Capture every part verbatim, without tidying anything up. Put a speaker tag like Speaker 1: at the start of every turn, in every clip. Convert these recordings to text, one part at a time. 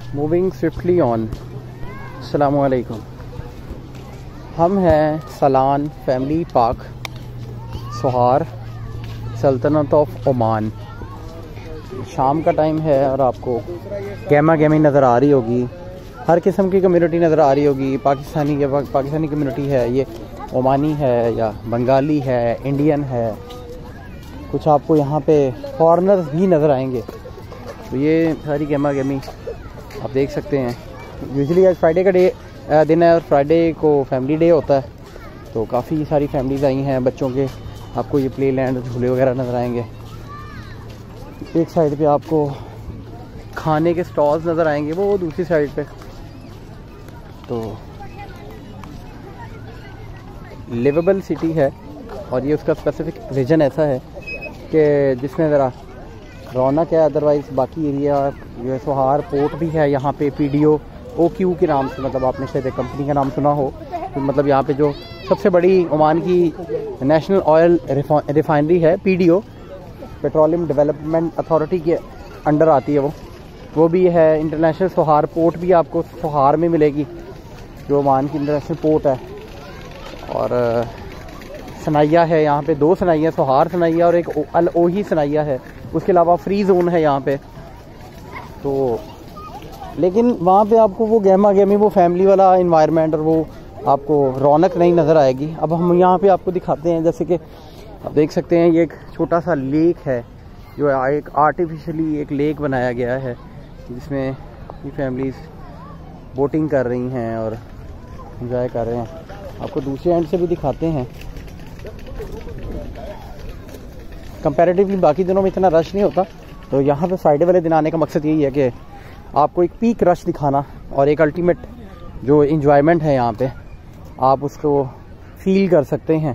Speaker 1: Moving swiftly on. अस्सलामु अलैकुम। हम हैं सलान फैमिली पार्क, सोहार, सल्तनत ऑफ ओमान। शाम का टाइम है और आपको गहमा गहमी नज़र आ रही होगी। हर किस्म की कम्युनिटी नज़र आ रही होगी। पाकिस्तानी या पाकिस्तानी कम्युनिटी है, ये ओमानी है या बंगाली है, इंडियन है, कुछ आपको यहाँ पे फॉरेनर्स भी नज़र आएंगे। तो ये सारी गहमा गहमी आप देख सकते हैं। यूजुअली आज फ्राइडे का डे दिन है और फ्राइडे को फैमिली डे होता है, तो काफ़ी सारी फैमिलीज़ आई हैं बच्चों के। आपको ये प्ले लैंड झूले वगैरह नज़र आएंगे। एक साइड पे आपको खाने के स्टॉल्स नज़र आएंगे, वो दूसरी साइड पे। तो लिवेबल सिटी है और ये उसका स्पेसिफिक रीजन ऐसा है कि जिसमें ज़रा रौनक है। अदरवाइज़ बाकी एरिया जो है, सोहार पोर्ट भी है यहाँ पे, पीडीओ ओ क्यू के नाम से, मतलब आपने शायद कंपनी का नाम सुना हो। तो मतलब यहाँ पे जो सबसे बड़ी ओमान की नेशनल ऑयल रिफाइनरी है, पीडीओ, पेट्रोलियम डेवलपमेंट अथॉरिटी के अंडर आती है वो वो भी है। इंटरनेशनल सोहार पोर्ट भी आपको सोहार में मिलेगी, जो ओमान की इंटरनेशनल पोर्ट है। और सनाइया है यहाँ पे, दो सनाइया, सोहार सनाइया और एक अल ओही सनाइया है। उसके अलावा फ्री जोन है यहाँ पे। तो लेकिन वहाँ पे आपको वो गहमा गहमी, वो फैमिली वाला इन्वायरमेंट और वो आपको रौनक नहीं नज़र आएगी। अब हम यहाँ पे आपको दिखाते हैं, जैसे कि आप देख सकते हैं ये एक छोटा सा लेक है, जो एक आर्टिफिशियली एक लेक बनाया गया है, जिसमें ये फैमिलीज़ बोटिंग कर रही हैं और एंजॉय कर रहे हैं। आपको दूसरे एंड से भी दिखाते हैं। कंपैरेटिवली बाकी दिनों में इतना रश नहीं होता, तो यहाँ पे फ्राइडे वाले दिन आने का मकसद यही है कि आपको एक पीक रश दिखाना और एक अल्टीमेट जो एंजॉयमेंट है यहाँ पे, आप उसको फील कर सकते हैं।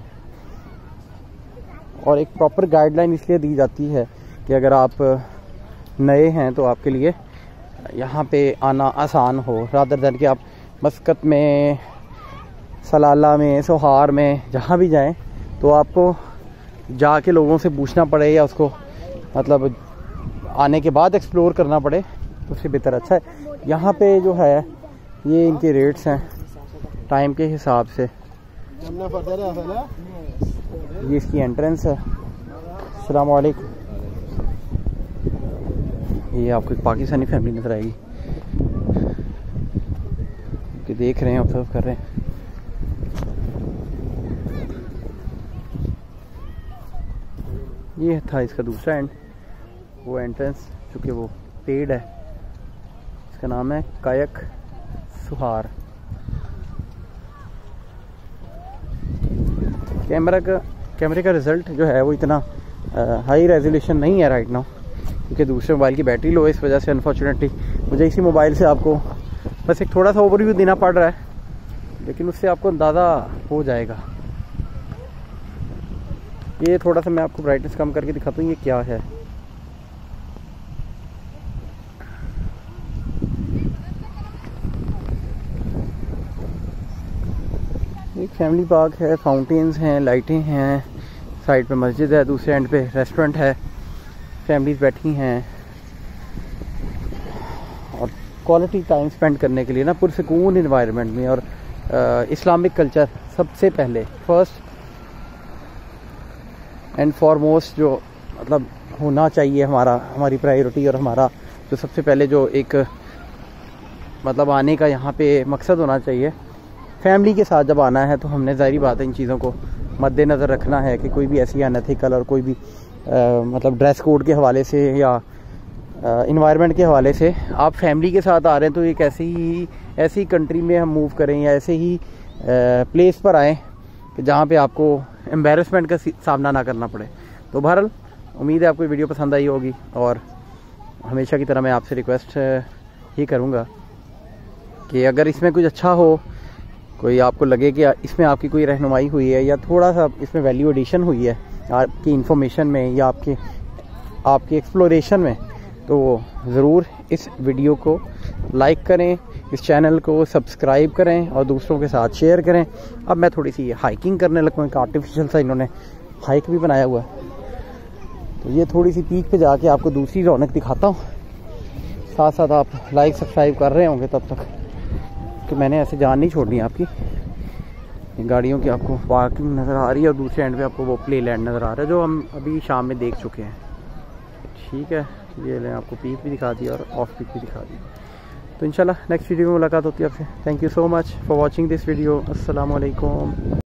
Speaker 1: और एक प्रॉपर गाइडलाइन इसलिए दी जाती है कि अगर आप नए हैं तो आपके लिए यहाँ पे आना आसान हो, रादर दैन कि आप मस्कत में, सलाला में, सोहार में जहाँ भी जाएं तो आपको जाके लोगों से पूछना पड़े या उसको मतलब आने के बाद एक्सप्लोर करना पड़े, तो उससे बेहतर अच्छा है। यहाँ पे जो है ये इनके रेट्स हैं टाइम के हिसाब से। ये इसकी एंट्रेंस है। अस्सलाम वालेकुम। ये आपको एक पाकिस्तानी फैमिली नजर आएगी कि देख रहे हैं, ऑब्जर्व कर रहे हैं। ये था इसका दूसरा एंड, वो एंट्रेंस चूँकि वो पेड है। इसका नाम है कायक सुहार। कैमरा का कैमरे का रिज़ल्ट जो है वो इतना हाई रेजोल्यूशन नहीं है राइट नाउ, क्योंकि दूसरे मोबाइल की बैटरी लो है। इस वजह से अनफॉर्चुनेटली मुझे इसी मोबाइल से आपको बस एक थोड़ा सा ओवरव्यू देना पड़ रहा है, लेकिन उससे आपको अंदाज़ा हो जाएगा। ये थोड़ा सा मैं आपको ब्राइटनेस कम करके दिखाता हूँ ये क्या है। एक फैमिली पार्क है, फाउंटेन्स हैं, लाइटें हैं, साइड पे मस्जिद है, दूसरे एंड पे रेस्टोरेंट है, फैमिलीज बैठी हैं और क्वालिटी टाइम स्पेंड करने के लिए ना पुरसकून इन्वायरमेंट में। और इस्लामिक कल्चर सबसे पहले, फर्स्ट एंड फॉरमोस्ट जो मतलब होना चाहिए हमारा, हमारी प्रायोरिटी और हमारा जो सबसे पहले जो एक मतलब आने का यहाँ पे मकसद होना चाहिए। फैमिली के साथ जब आना है तो हमने ज़ाहिर बात है इन चीज़ों को मद्देनज़र रखना है कि कोई भी ऐसी अनएथिकल और कोई भी आ, मतलब ड्रेस कोड के हवाले से या इन्वायरमेंट के हवाले से आप फैमिली के साथ आ रहे हैं तो एक ऐसी ही ऐसी कंट्री में हम मूव करें या ऐसे ही आ, प्लेस पर आएँ कि जहाँ पे आपको एम्बेरसमेंट का सामना ना करना पड़े। तो बहरहाल उम्मीद है आपको वीडियो पसंद आई होगी, और हमेशा की तरह मैं आपसे रिक्वेस्ट ही करूँगा कि अगर इसमें कुछ अच्छा हो, कोई आपको लगे कि इसमें आपकी कोई रहनुमाई हुई है या थोड़ा सा इसमें वैल्यू एडिशन हुई है आपकी इन्फॉर्मेशन में या आपके आपकी एक्सप्लोरेशन में, तो ज़रूर इस वीडियो को लाइक करें, इस चैनल को सब्सक्राइब करें और दूसरों के साथ शेयर करें। अब मैं थोड़ी सी हाइकिंग करने लगूँ। एक आर्टिफिशियल सा इन्होंने हाइक भी बनाया हुआ है, तो ये थोड़ी सी पीक पे जाके आपको दूसरी रौनक दिखाता हूँ। साथ साथ आप लाइक सब्सक्राइब कर रहे होंगे तब तक, कि मैंने ऐसे जान नहीं छोड़नी आपकी। गाड़ियों की आपको पार्किंग नज़र आ रही है और दूसरे एंड पे आपको वो प्ले लैंड नज़र आ रहा है जो हम अभी शाम में देख चुके हैं। ठीक है, ये मैंने आपको पीक भी दिखा दी और ऑफ पीक भी दिखा दी। तो इंशाल्लाह नेक्स्ट वीडियो में मुलाकात होती है आपसे। Thank you so much for watching this video. अस्सलाम वालेकुम।